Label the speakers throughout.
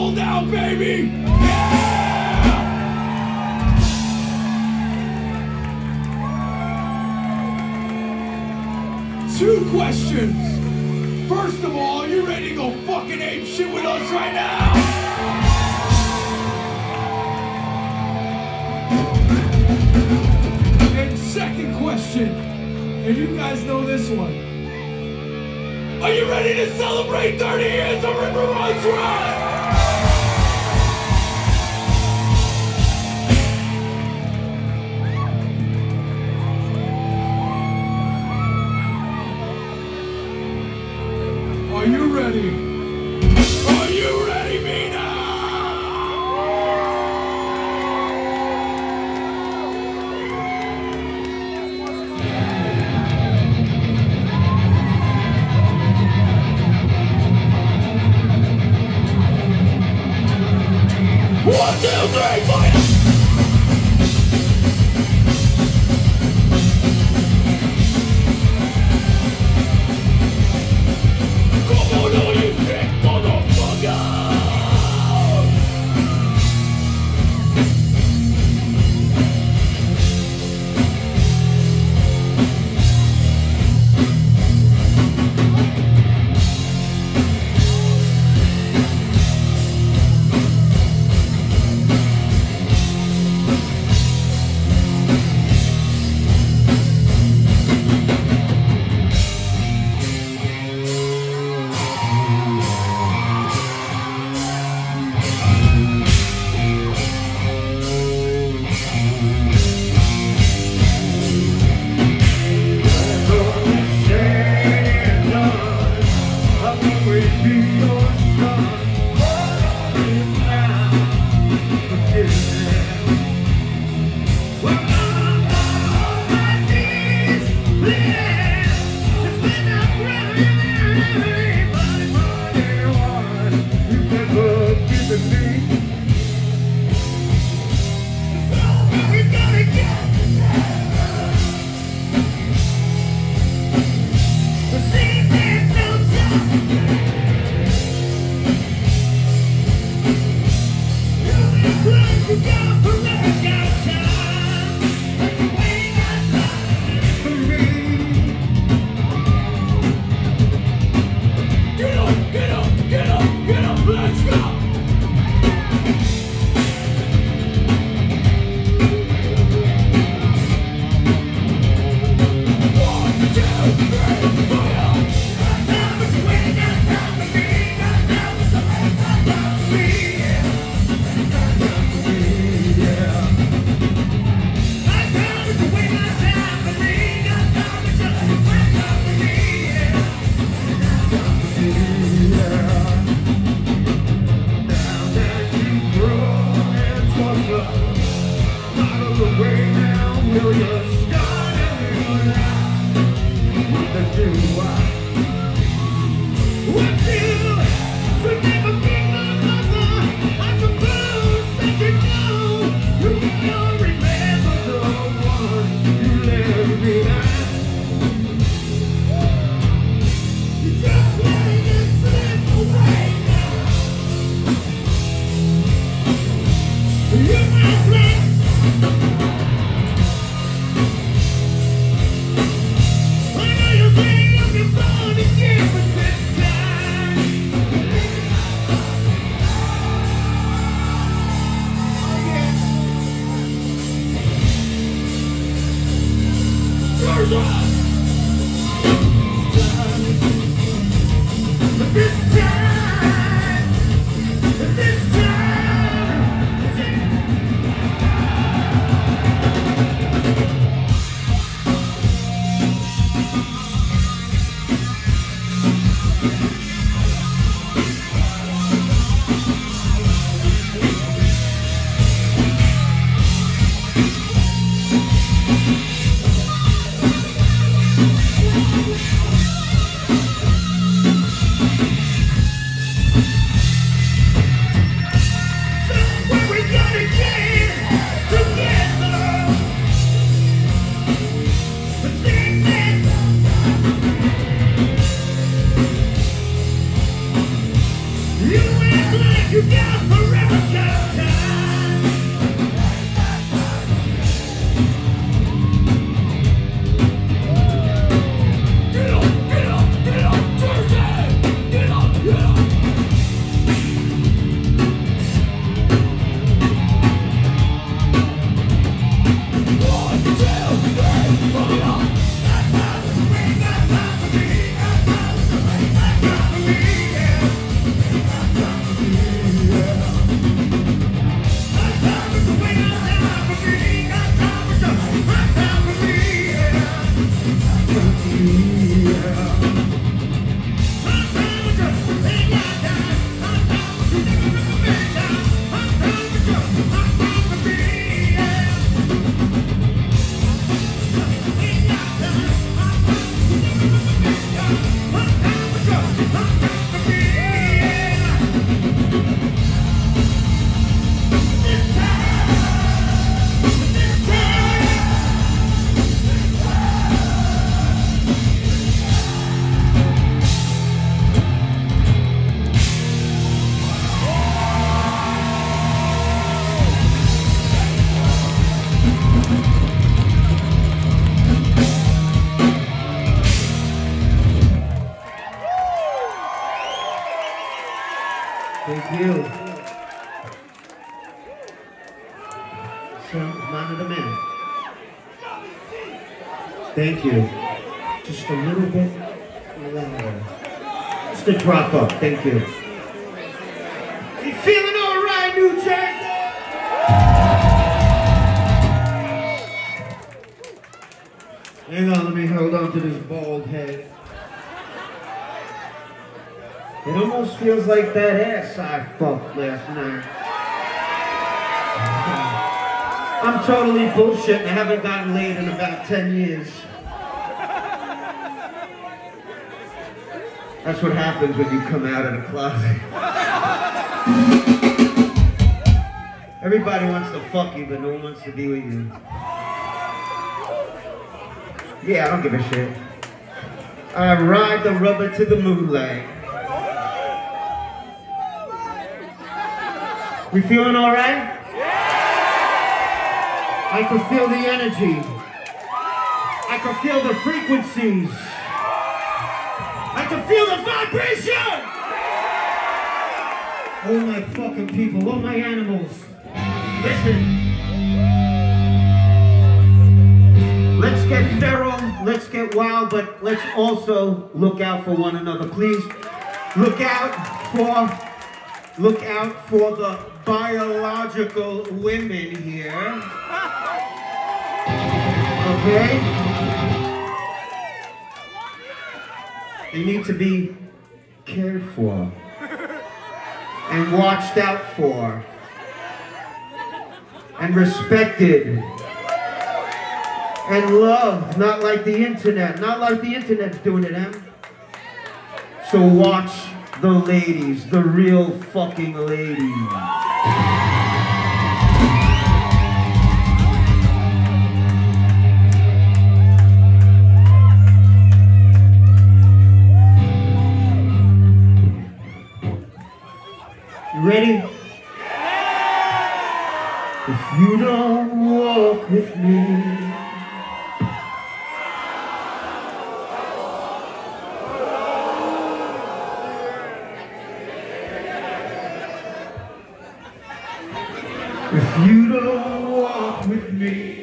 Speaker 1: sold out, baby! Yeah! 2 questions. First of all, you ready to go fucking ape shit with us right now? And second question, and you guys know this one. Are you ready to celebrate 30 years of River Runs Run? Are you ready? Are you ready, Mina? One, 2, 3, fight!
Speaker 2: Thank you. So, man of the man. Thank you. Just a little bit louder. Just a drop up. Thank you. You feeling all right, New Jersey? Hang on, let me hold on to this bald head. It almost feels like that ass I fucked last night. I'm totally bullshitting. I haven't gotten laid in about 10 years. That's what happens when you come out of the closet. Everybody wants to fuck you, but no one wants to be with you. Yeah, I don't give a shit. I ride the rubber to the moonlight. We feeling all right? I can feel the energy. I can feel the frequencies. I can feel the vibration! Oh my fucking people, oh my animals. Listen. Let's get feral, let's get wild, but let's also look out for one another. Please look out for the biological women here. Okay? They need to be cared for and watched out for and respected and loved, not like the internet. Not like the internet's doing it, Em. So watch the ladies, the real fucking ladies. You ready? If you don't walk with me, if you don't walk with me,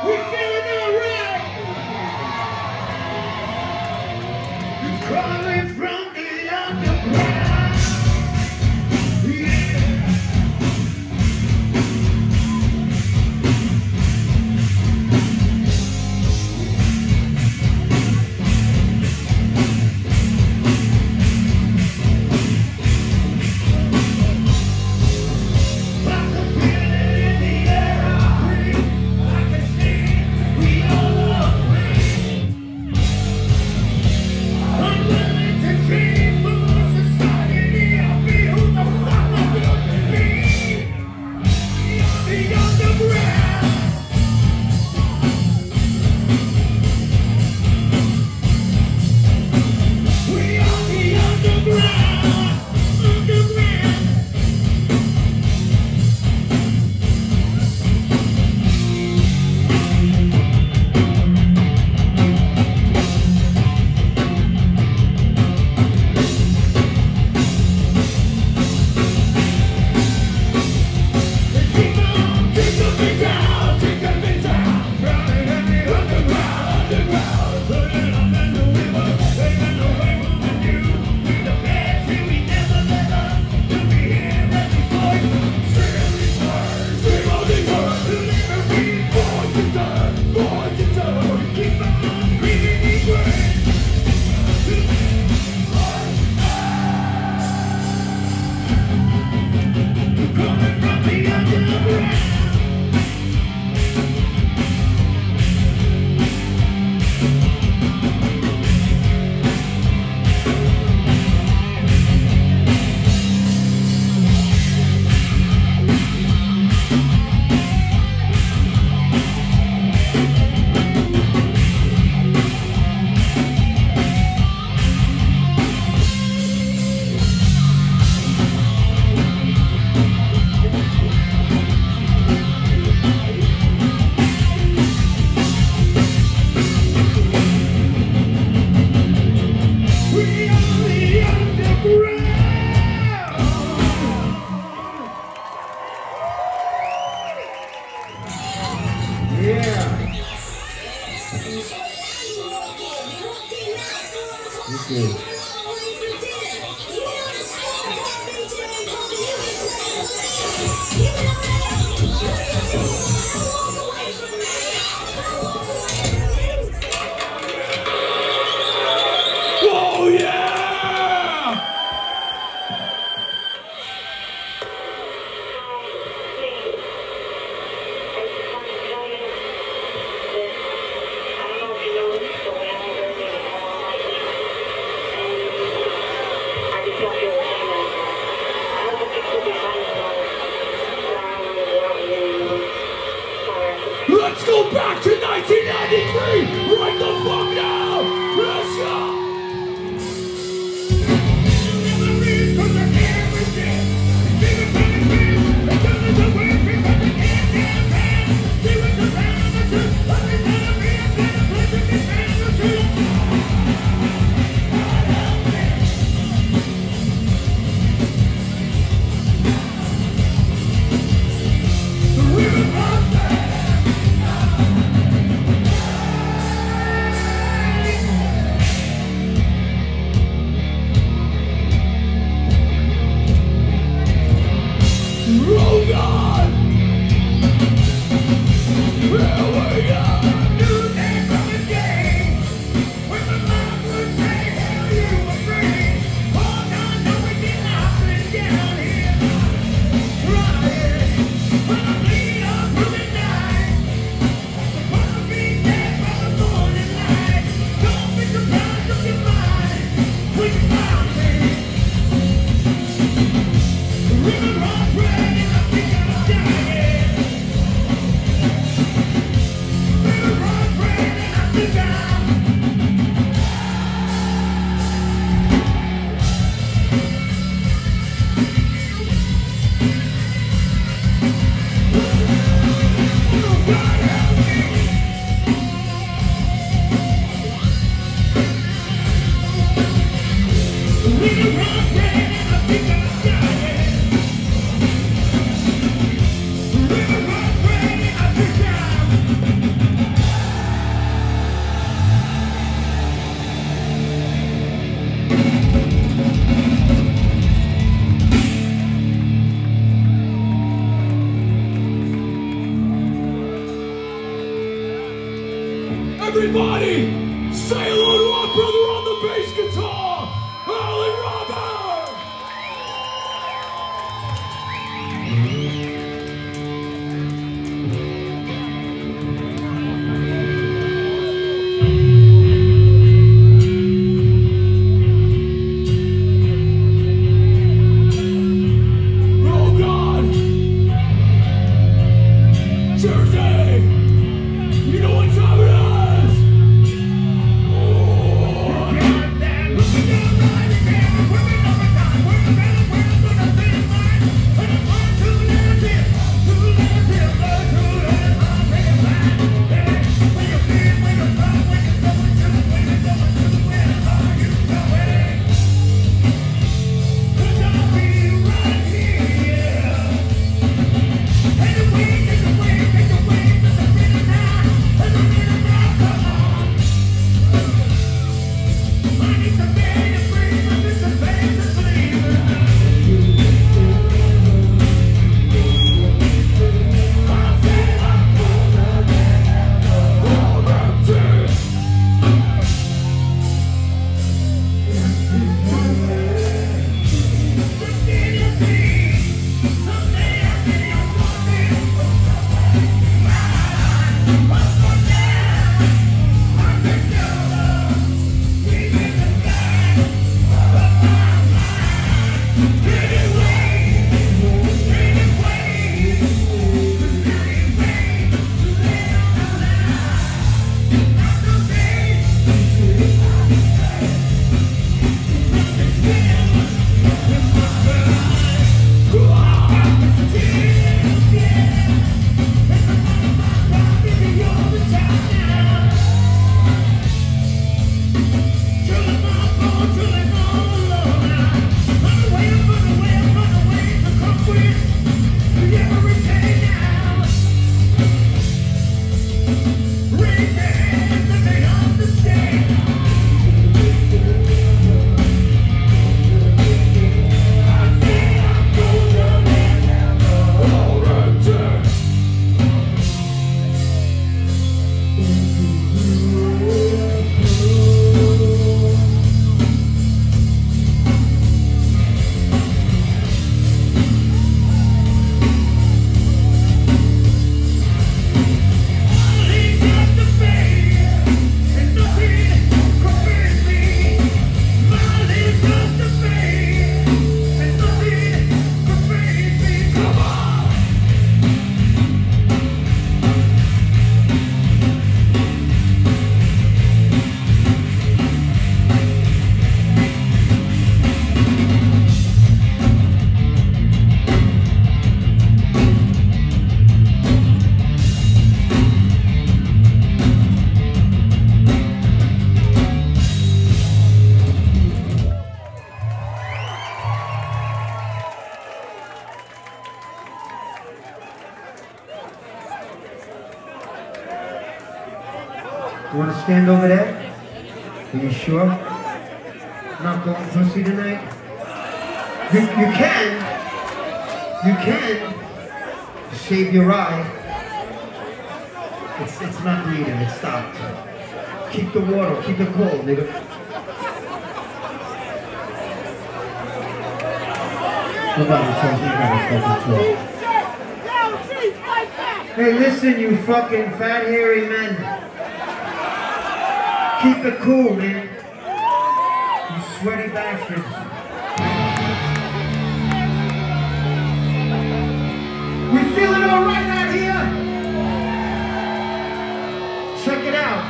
Speaker 2: We feeling alright. You're calling from the underground. Yeah.
Speaker 1: Oh yeah! Let's go back to 1993! Right the fuck now! Let's go! Oh God! Here we go! New day from the day when the mom would say, hell, you were free. Hold on, no, we get lost and down here. Crying when I bleed up through the night. Wanna be dead by the morning light. Don't be surprised if you mind when you found me. The river runs red and I think I'm dying. River runs red and I think I'm God help me. The river runs red and I think I'm dying. The river runs red and I think I'm Everybody, say hello to our brother on the bass guitar, Alan Robert! Oh God! Jersey! You know what time it is?
Speaker 2: You want to stand over there? Are you sure? Not going pussy tonight? You can. You can. Shave your eye. It's not bleeding. It stopped. Keep the water. Keep it cold, nigga. Nobody tells me how to fucking talk. Hey, listen, you fucking fat, hairy men. Keep it cool, man. You sweaty bastards. We feeling all right out here? Check it out.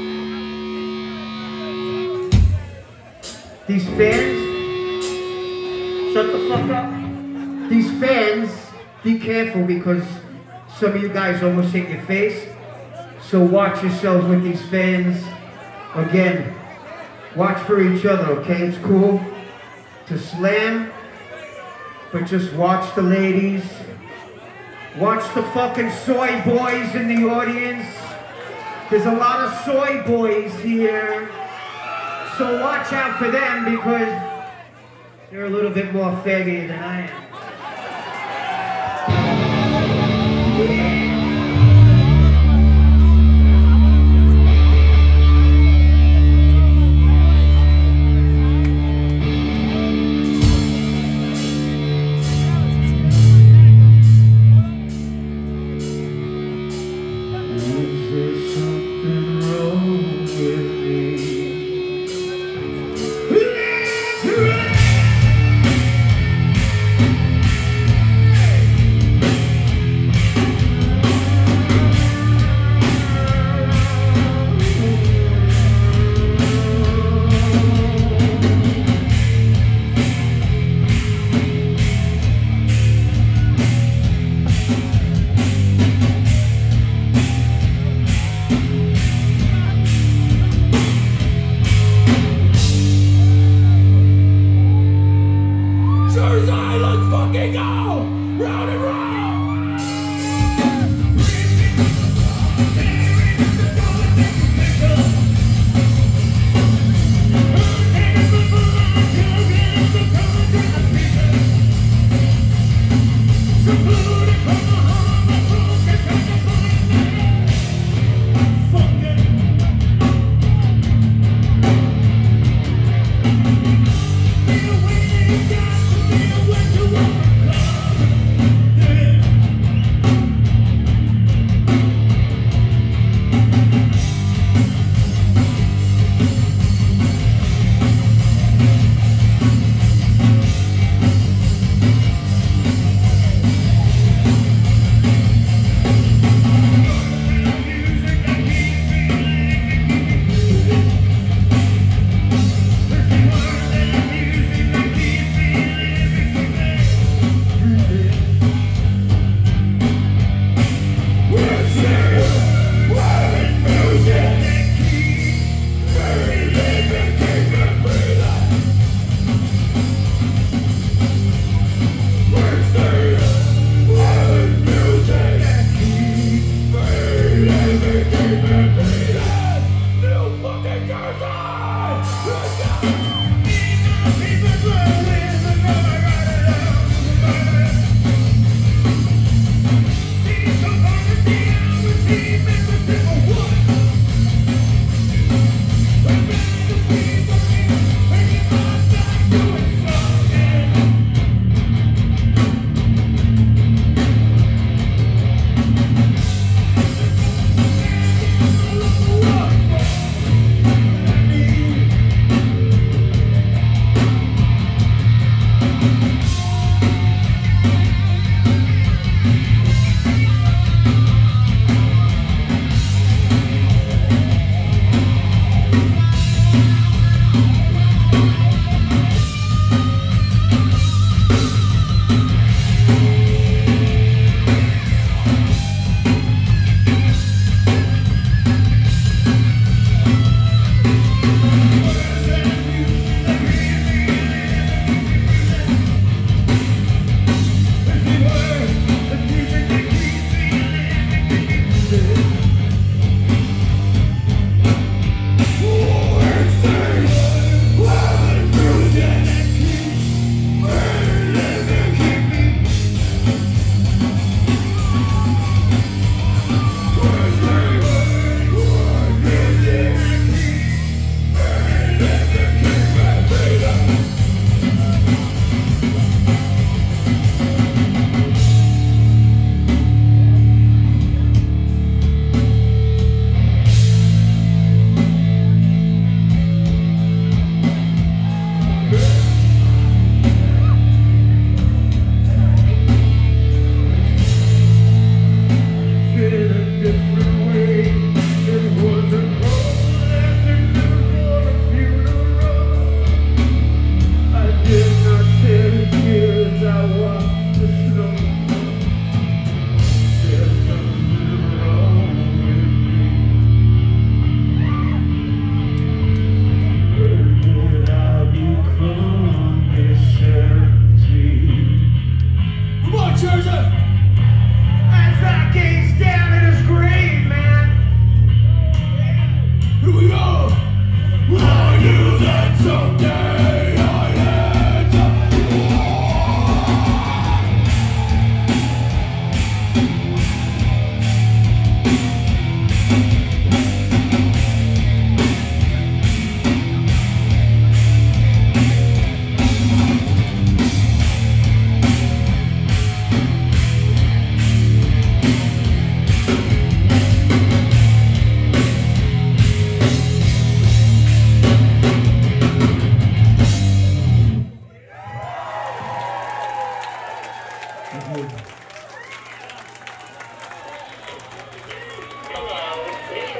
Speaker 2: These fans, shut the fuck up. These fans, be careful because some of you guys almost hit your face. So watch yourselves with these fans. Again, watch for each other, okay? It's cool to slam, but just watch the ladies. Watch the fucking soy boys in the audience. There's a lot of soy boys here. So watch out for them because they're a little bit more faggy than I am. Yeah. there something wrong with me? Let's run!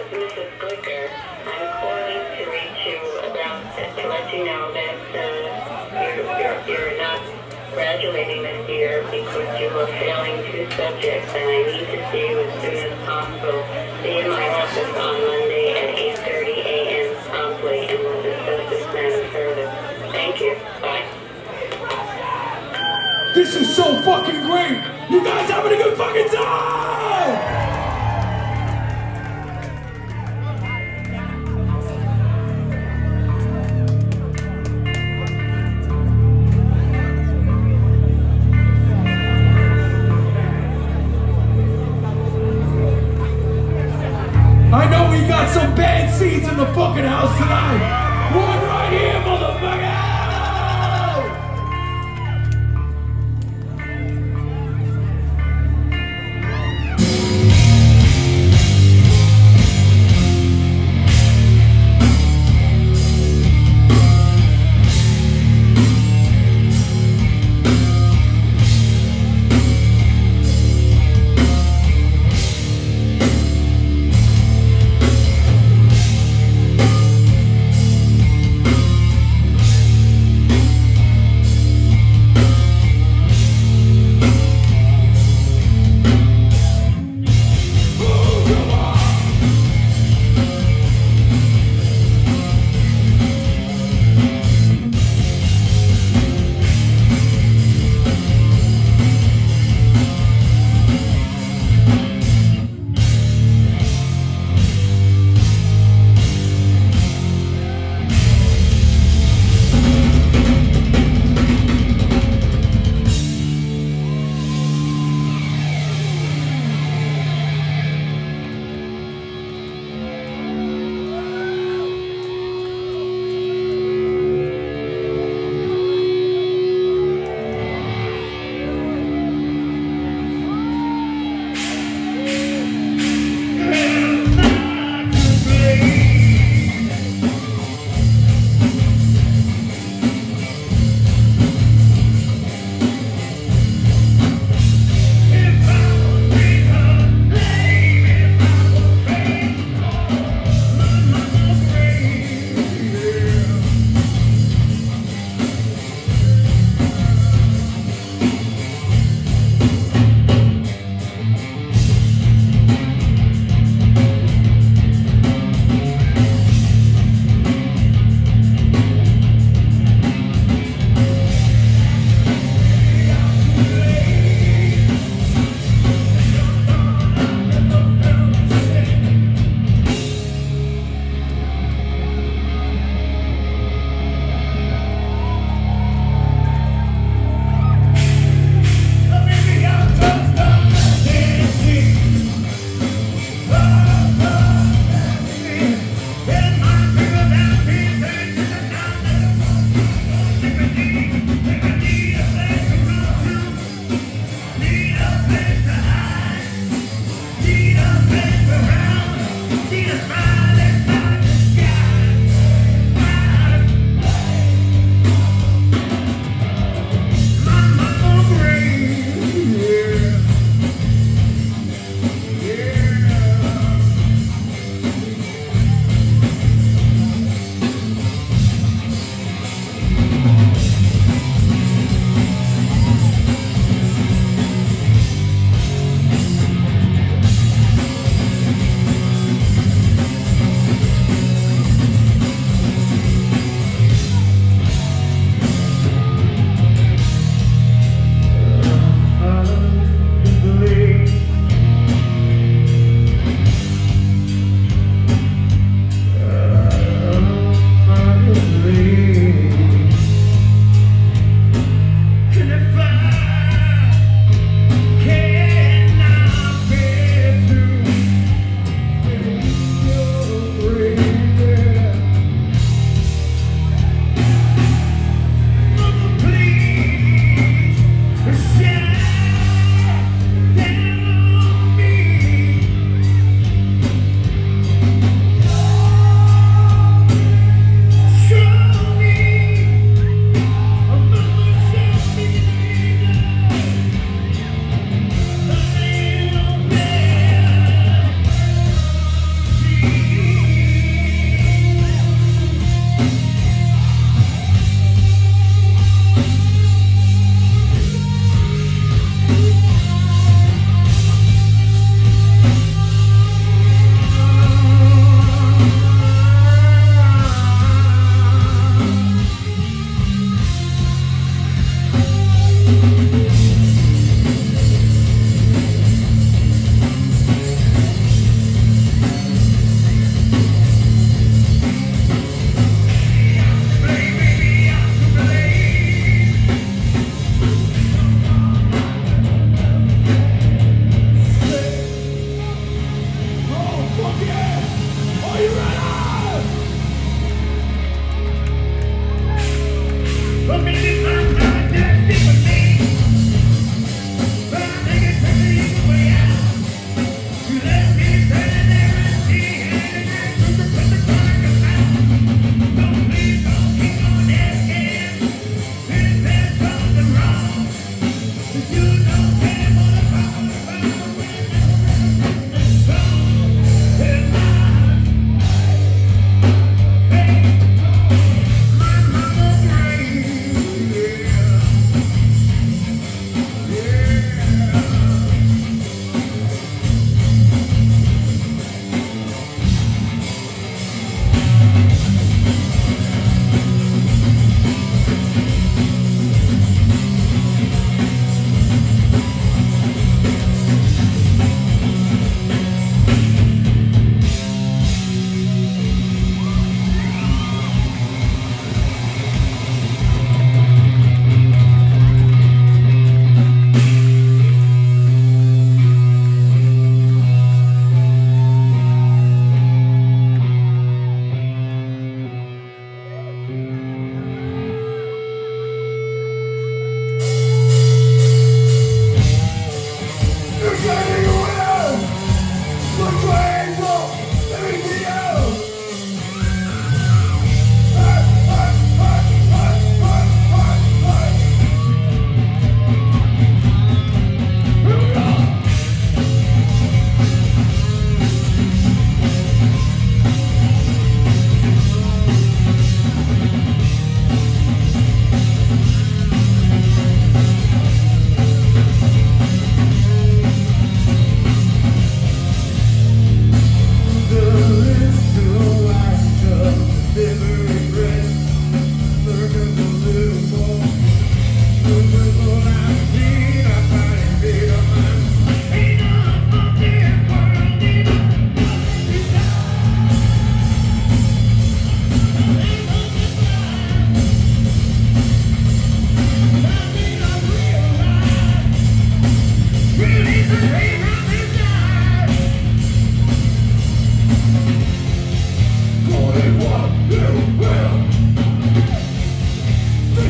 Speaker 3: Mrs. Glicker. I'm calling to reach you about to let you know that you're not graduating this year because you are failing 2 subjects, and I need to see you as soon as possible. See you in my office on Monday at 8:30 a.m. promptly, and we'll discuss this matter further. Thank you. Bye.
Speaker 1: This is so fucking great! You guys having a good fucking time! I know we got some bad seats in the fucking house tonight. One right here, motherfucker!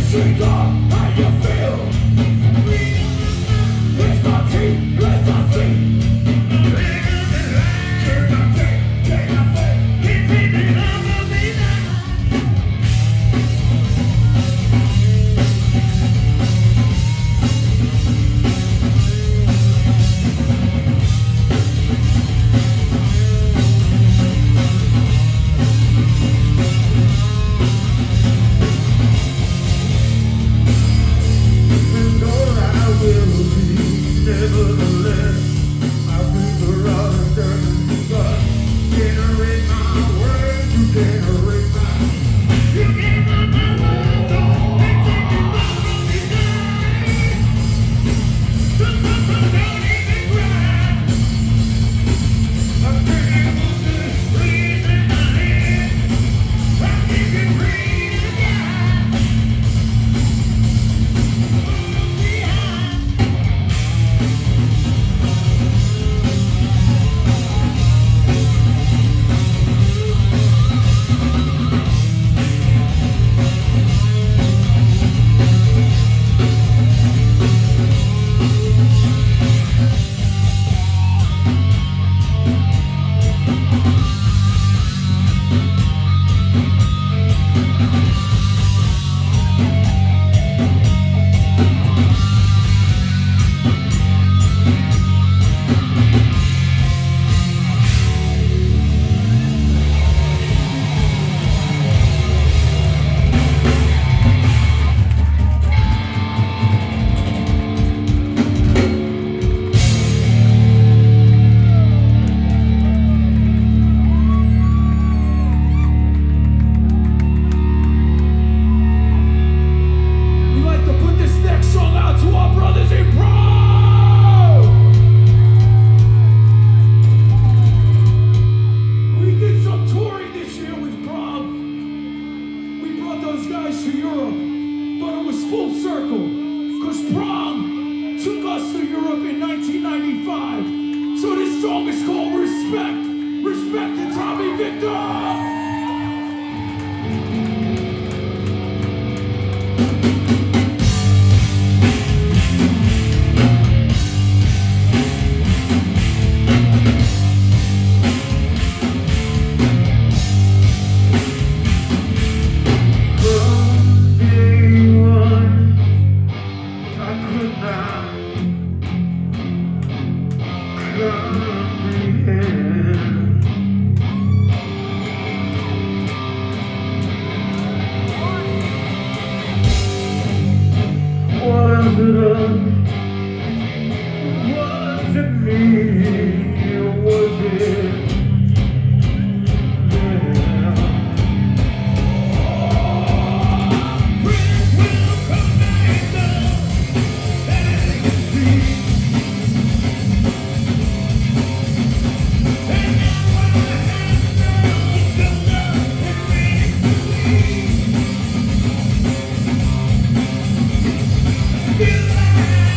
Speaker 1: Feel like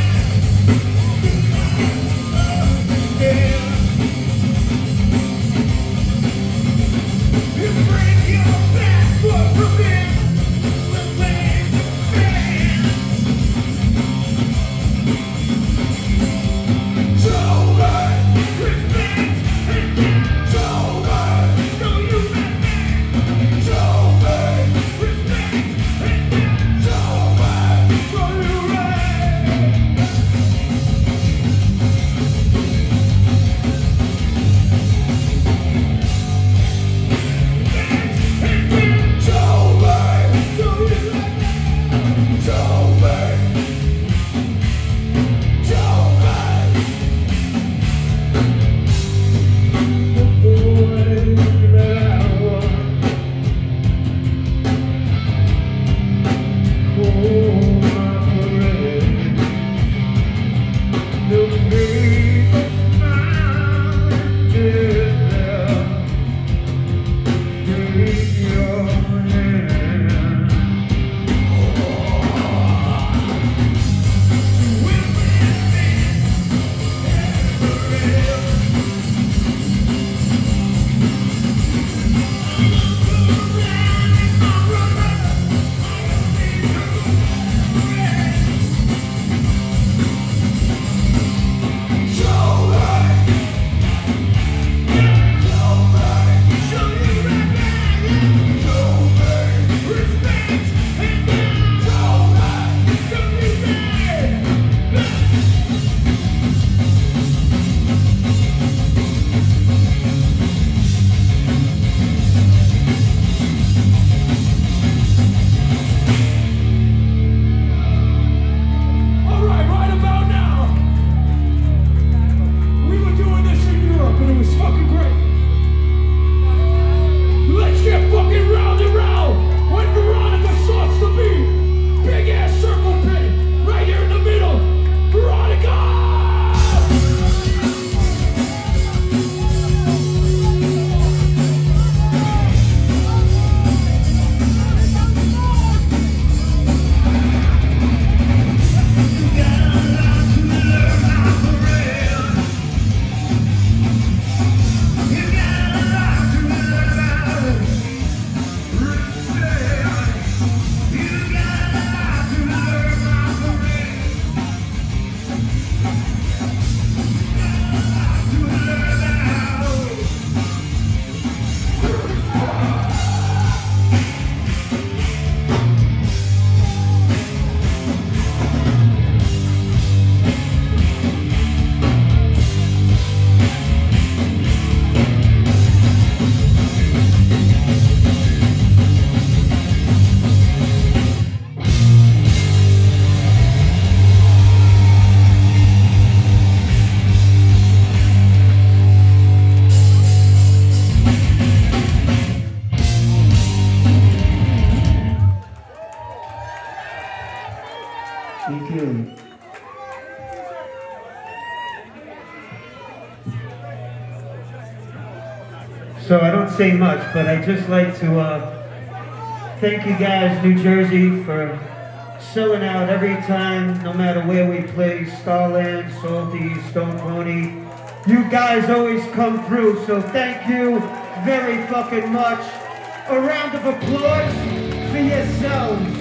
Speaker 2: So I don't say much, but I just like to thank you guys, New Jersey, for selling out every time, no matter where we play, Starland, Salty, Stone Pony. You guys always come through, so thank you very fucking much. A round of applause for yourselves.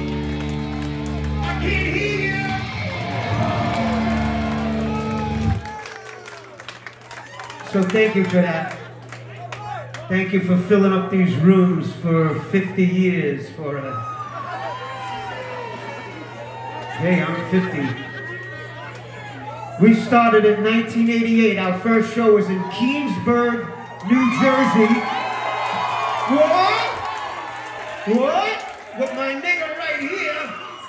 Speaker 2: I can't hear you. So thank you for that. Thank you for filling up these rooms for 50 years. Hey, I'm 50. We started in 1988. Our first show was in Keensburg, New Jersey. What? What? With my nigga right here.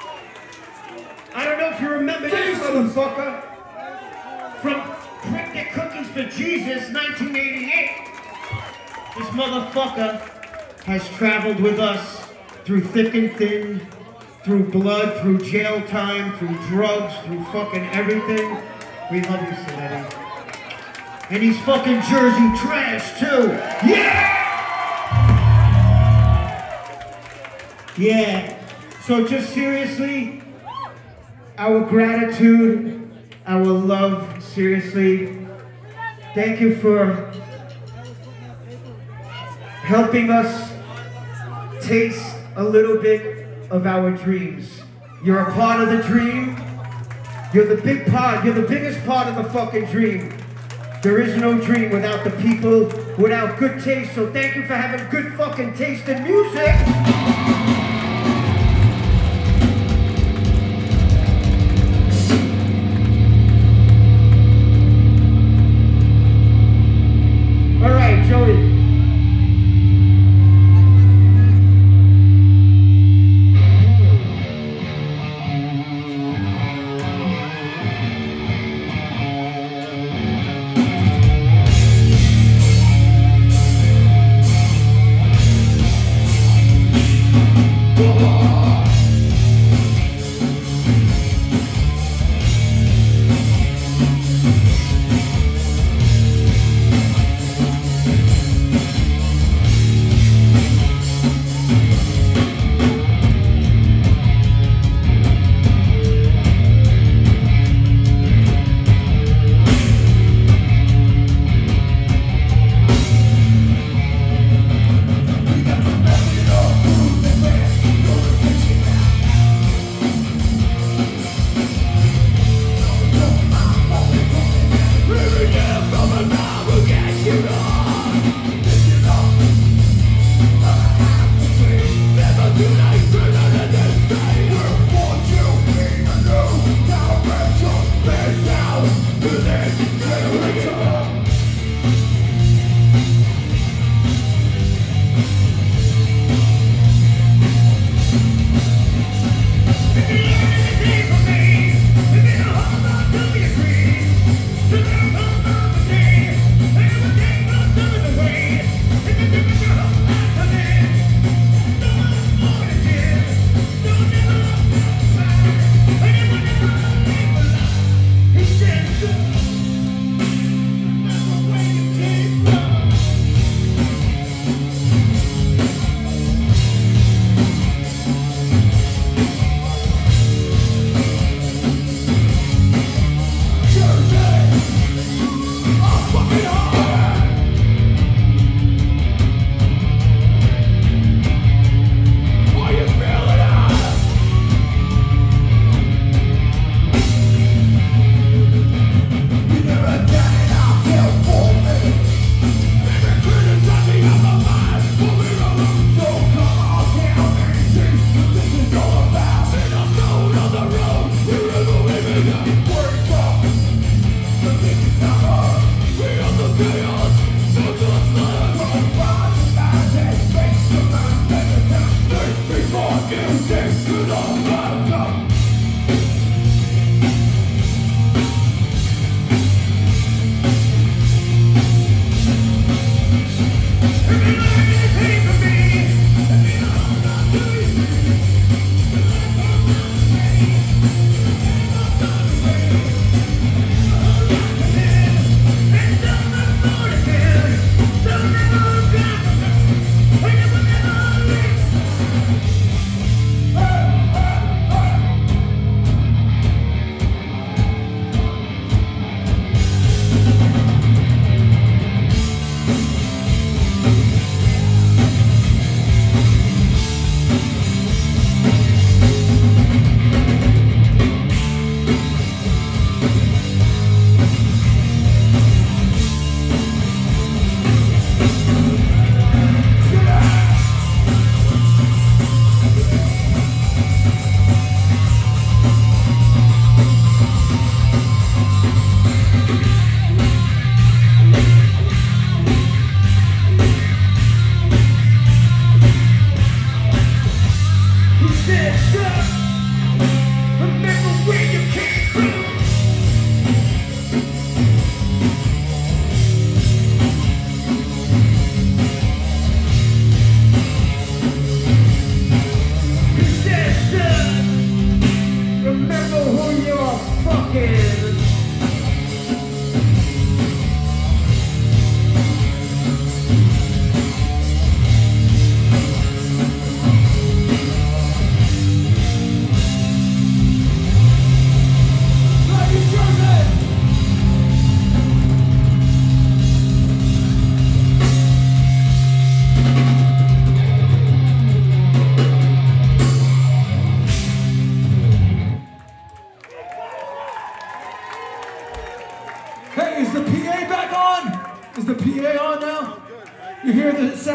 Speaker 2: I don't know if you remember this motherfucker from Cryptic Cookies for Jesus, 1988. This motherfucker has traveled with us through thick and thin, through blood, through jail time, through drugs, through fucking everything. We love you, Cincinnati. And he's fucking Jersey trash, too. Yeah! Yeah. So just seriously, our gratitude, our love, seriously. Thank you for helping us taste a little bit of our dreams. You're a part of the dream. You're the big part. You're the biggest part of the fucking dream. There is no dream without the people, without good taste. So thank you for having good fucking taste in music. All right, Joey.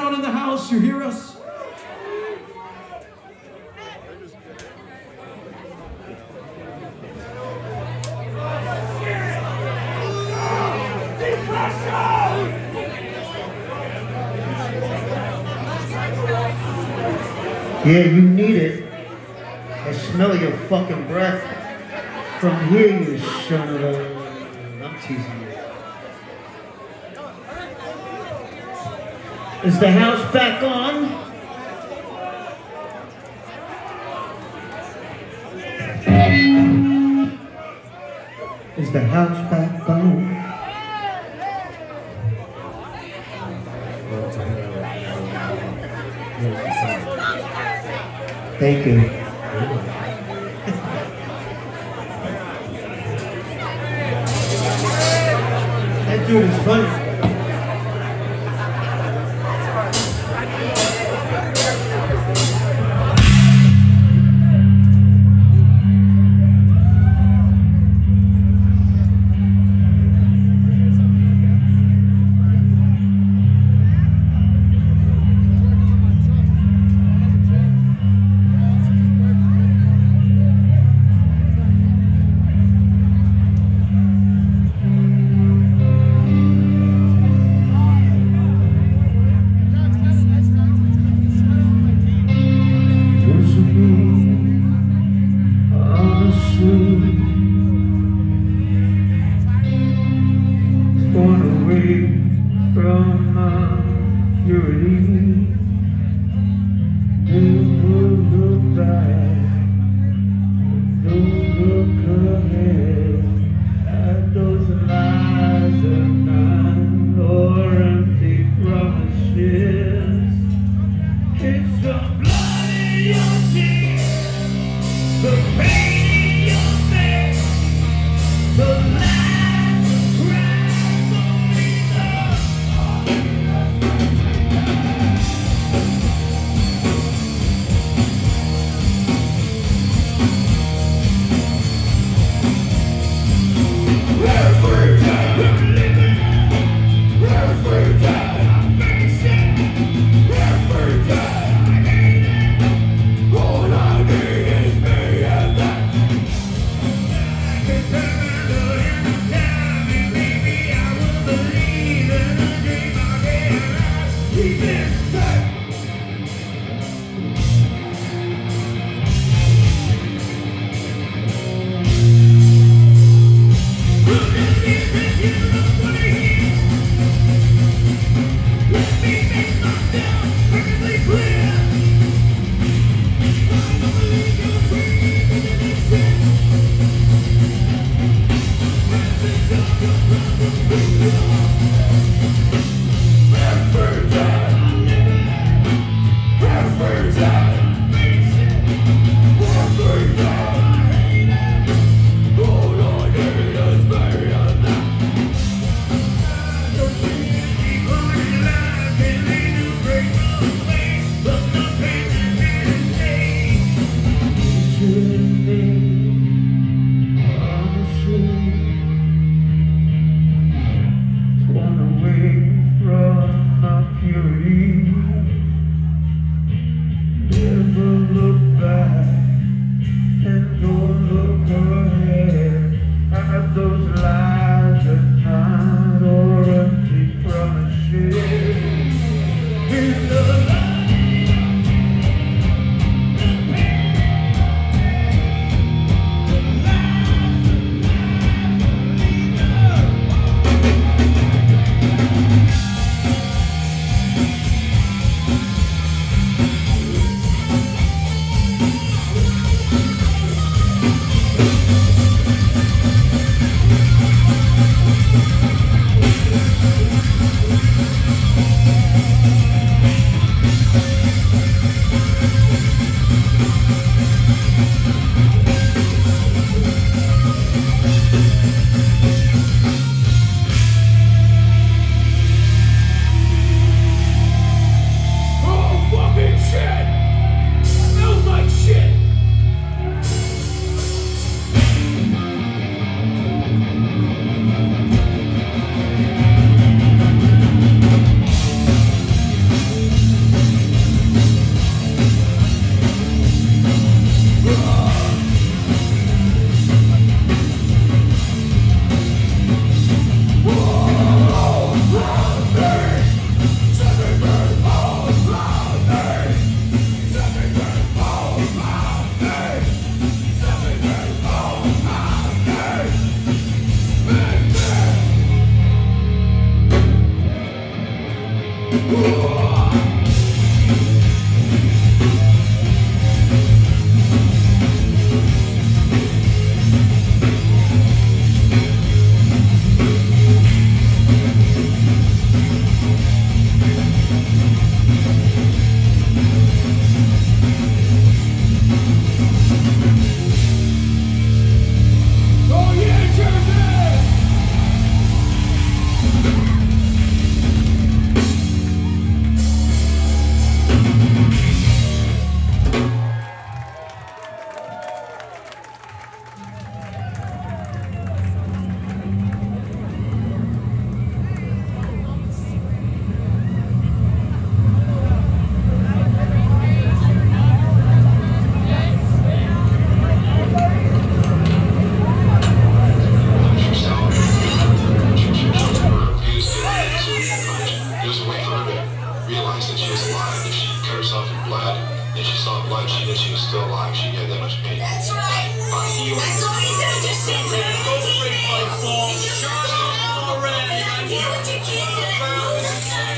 Speaker 4: everyone in the house, you hear us?
Speaker 2: Yeah, you need it. I smell your fucking breath from here, you son of a... I'm teasing you. Is the house back on? Is the house back on? Thank you. That dude is funny.
Speaker 4: realized that she was alive. If she cut herself in blood and she saw blood, she knew she was still alive. She had that much pain.
Speaker 1: That's right.
Speaker 4: By healing.
Speaker 1: That's all you do. Just sit there and take it. And deal with your kids and lose a son.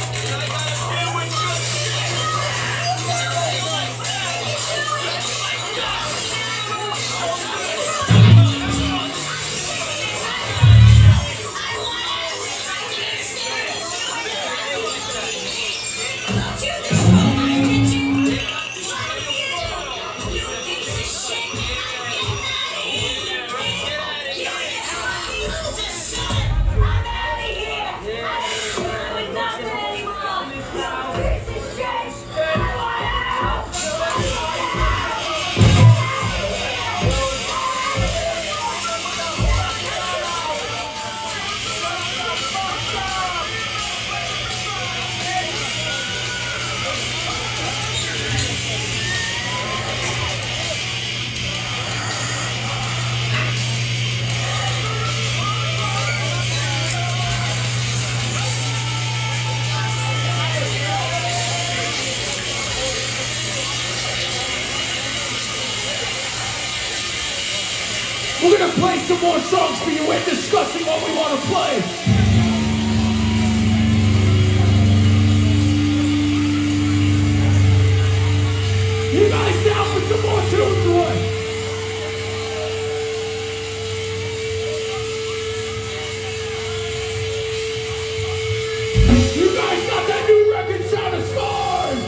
Speaker 5: We're gonna play some more songs for you. We're discussing what we want to play. You guys down for some more tunes away? You guys got that new record, Sound of Scars?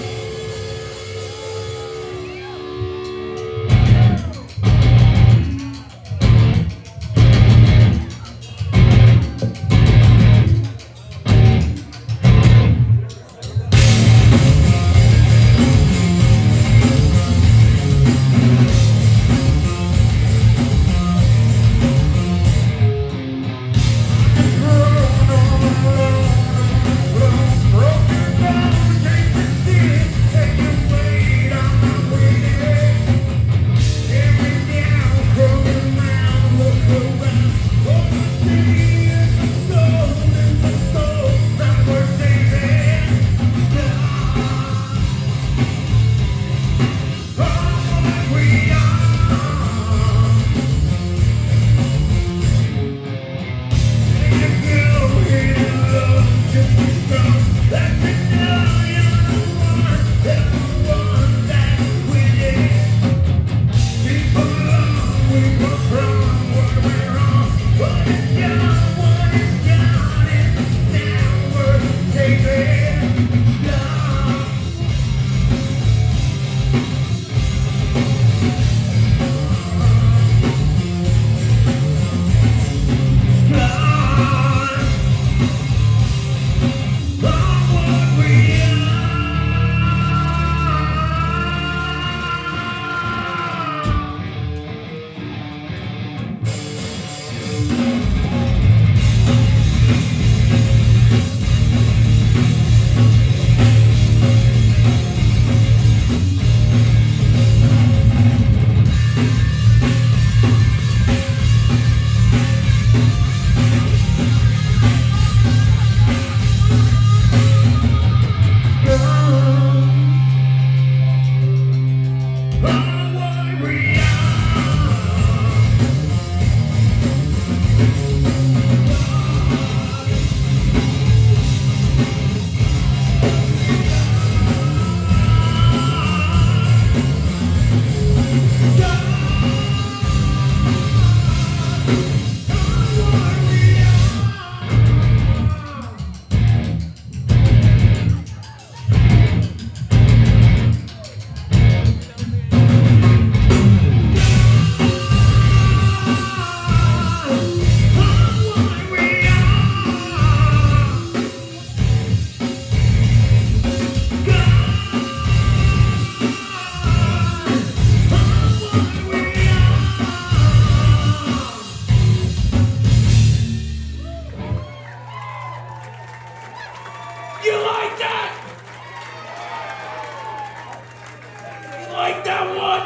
Speaker 5: like that one?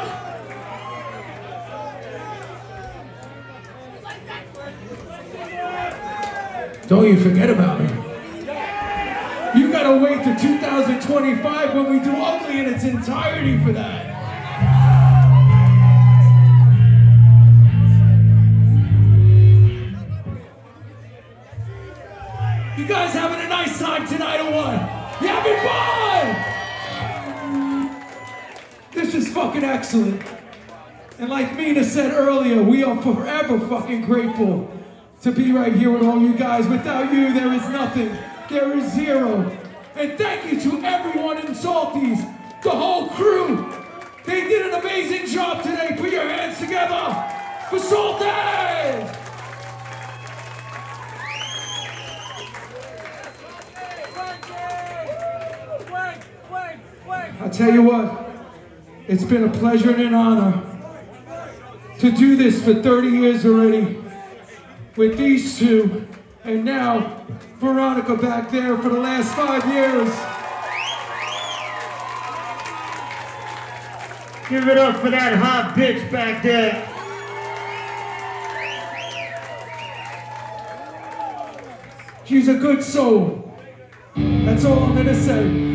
Speaker 5: Don't you forget about me. You gotta gotta wait to 2025 when we do Ugly in its entirety for that. You guys having a nice time tonight or what? You having fun? This is fucking excellent. And like Mina said earlier, we are forever fucking grateful to be right here with all you guys. Without you, there is nothing. There is zero. And thank you to everyone in Salties, the whole crew. They did an amazing job today. Put your hands together for Salties! I tell you what, it's been a pleasure and an honor to do this for 30 years already with these two, and now Veronica back there for the last 5 years.
Speaker 2: Give it up for that hot bitch back there.
Speaker 5: She's a good soul. That's all I'm gonna say.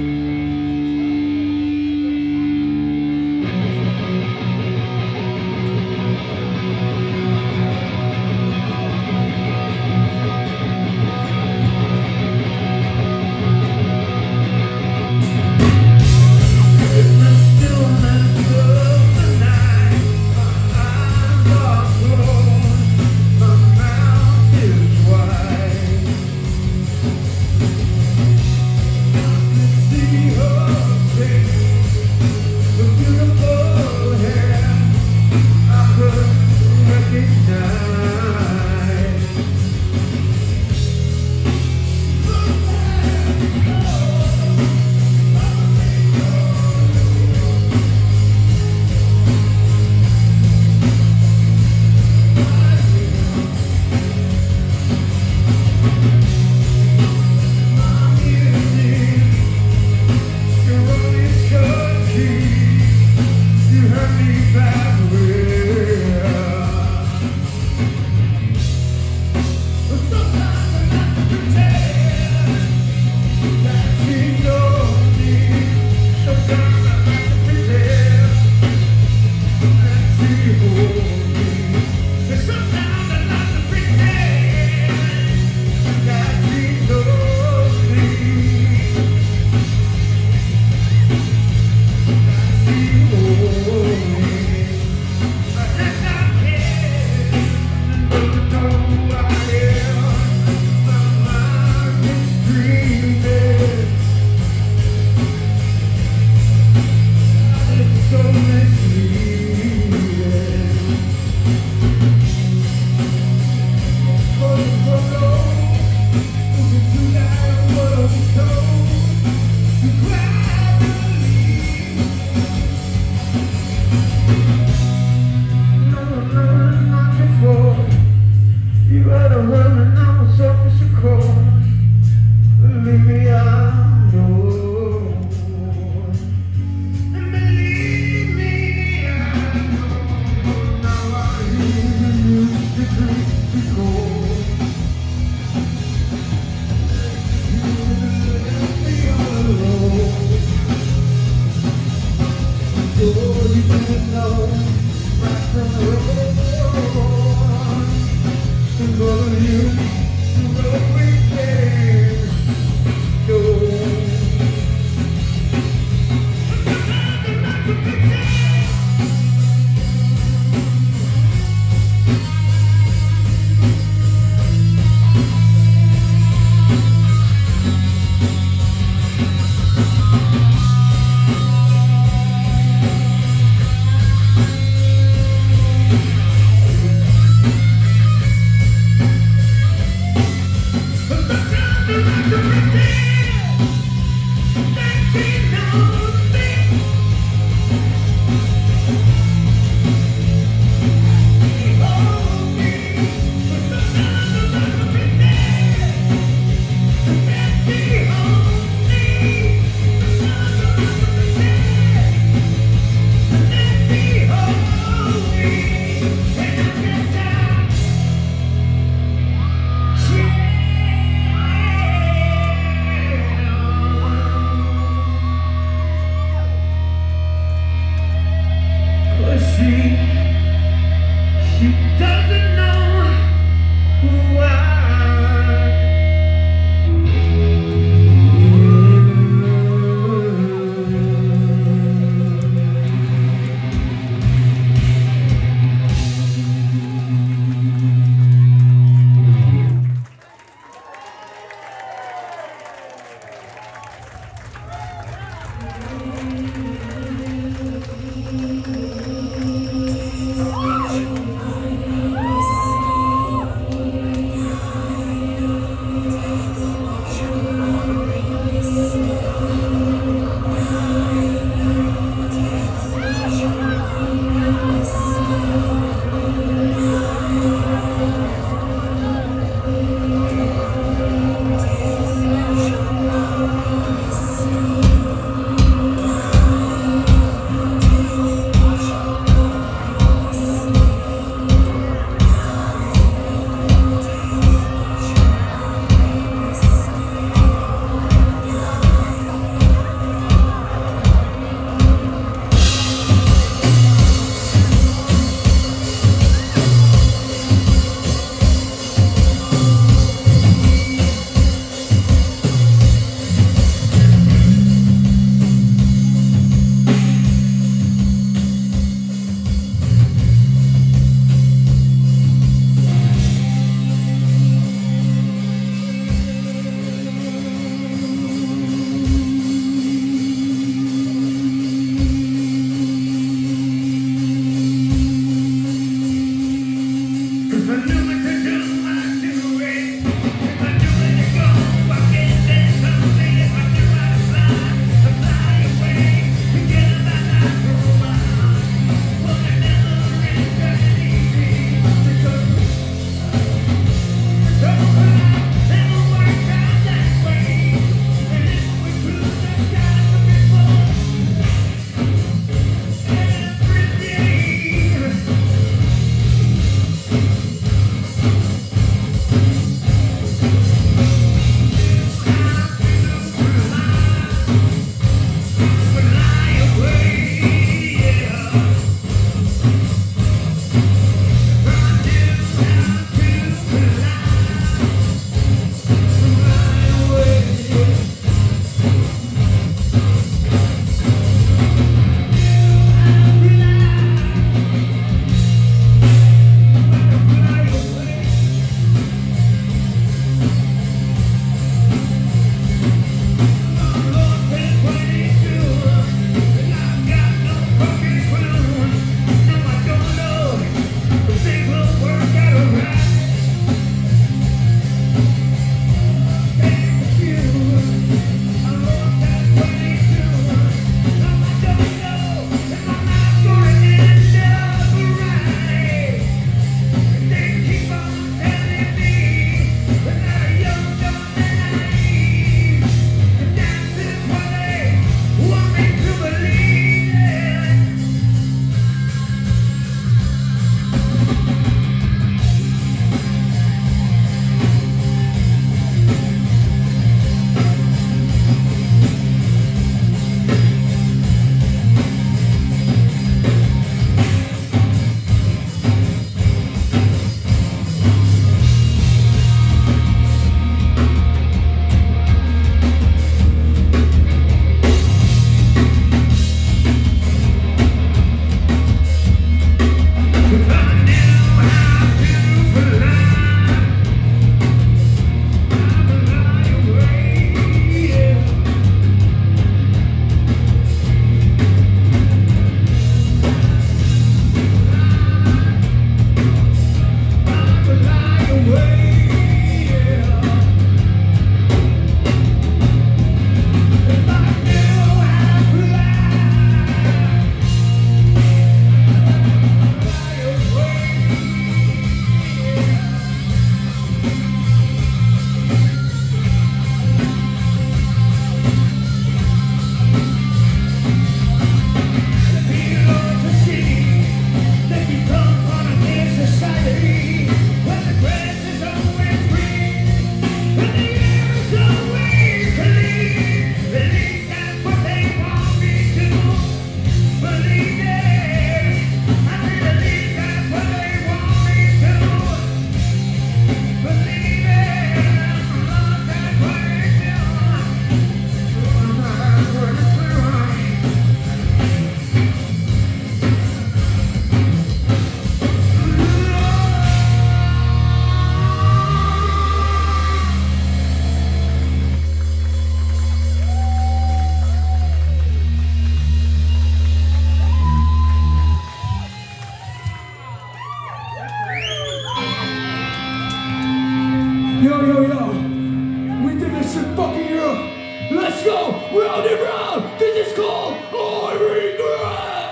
Speaker 5: I regret.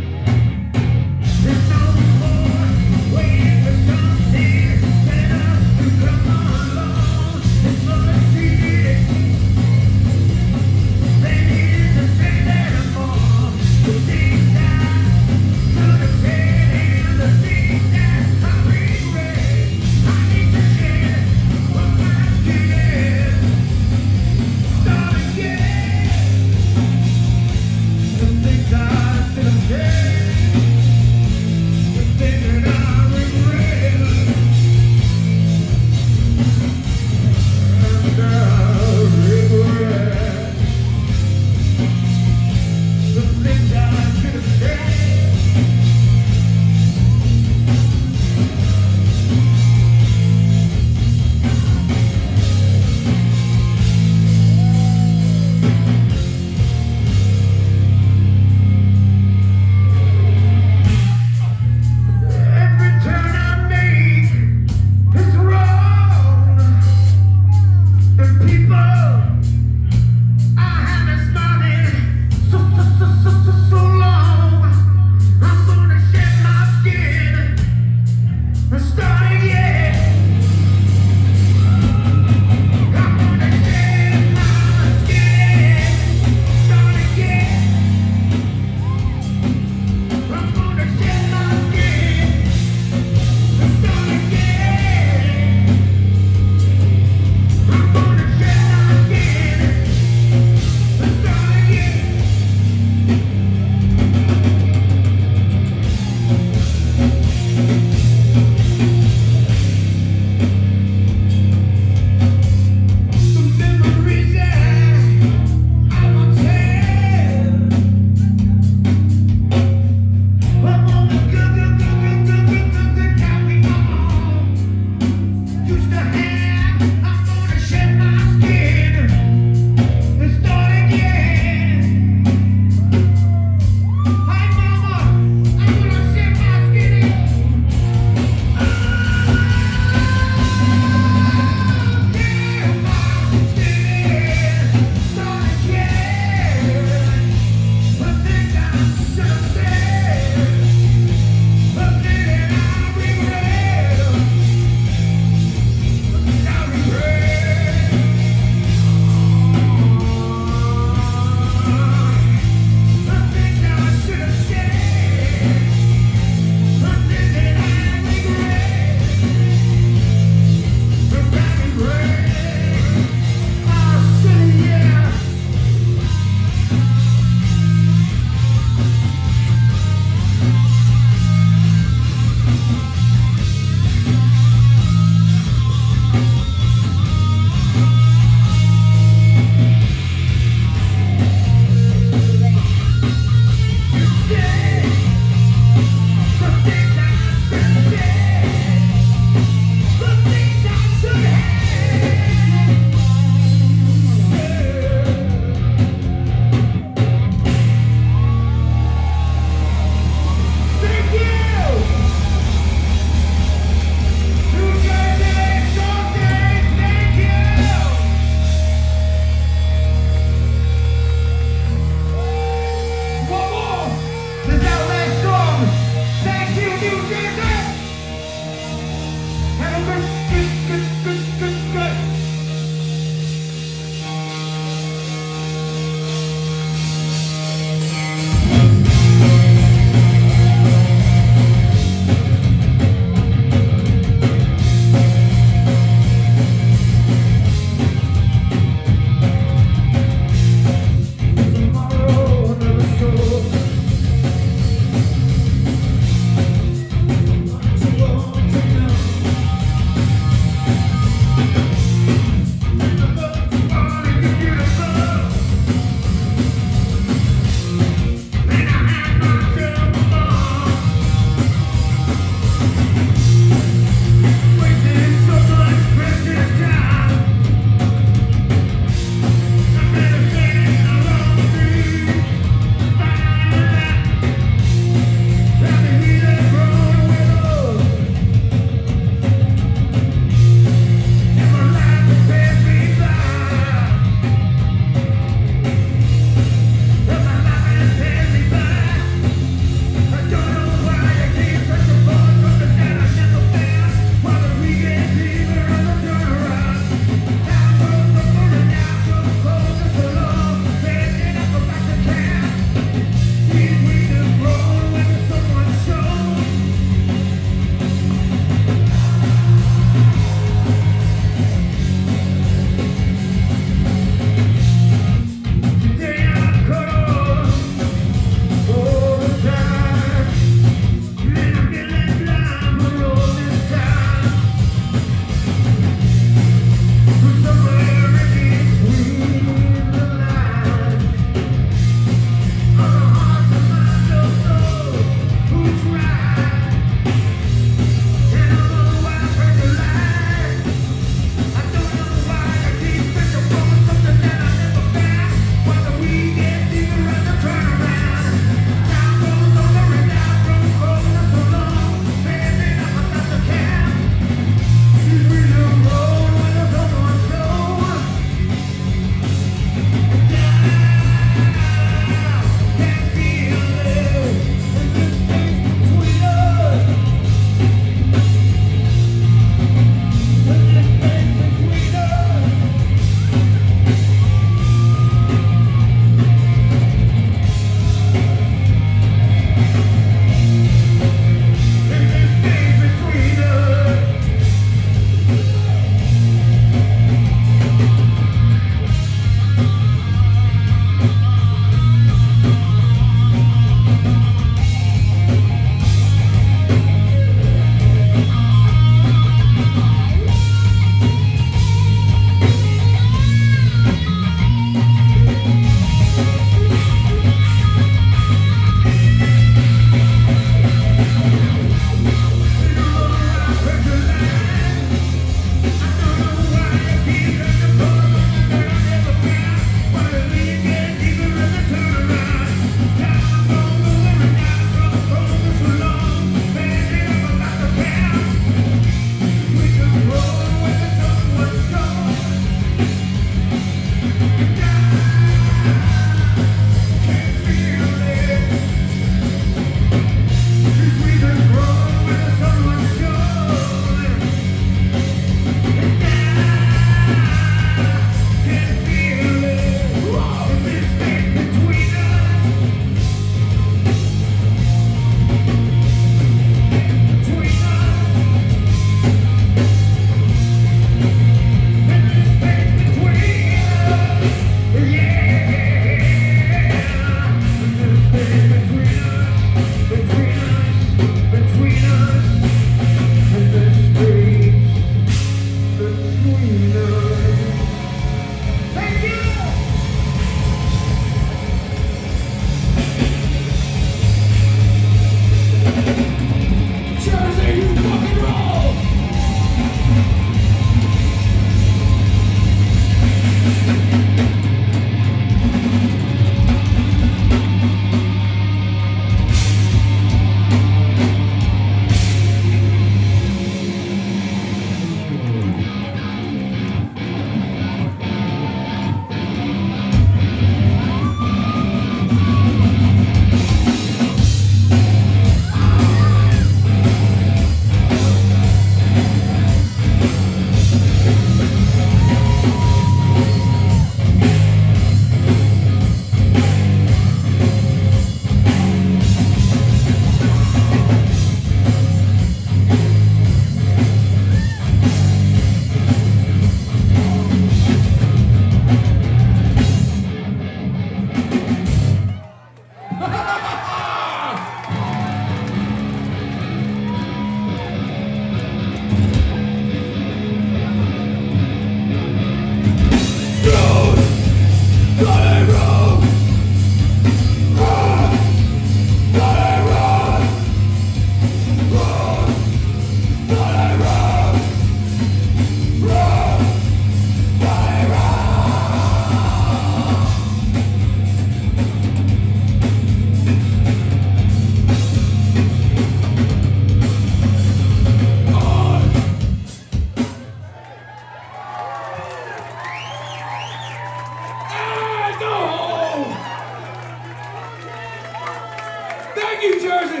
Speaker 5: Thank you, Jersey.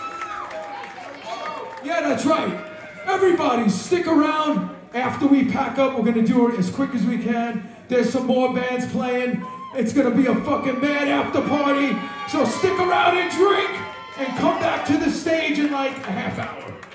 Speaker 5: Yeah, that's right. Everybody, stick around. After we pack up, we're gonna do it as quick as we can. There's some more bands playing. It's gonna be a fucking mad after party. So stick around and drink and come back to the stage in like a half hour.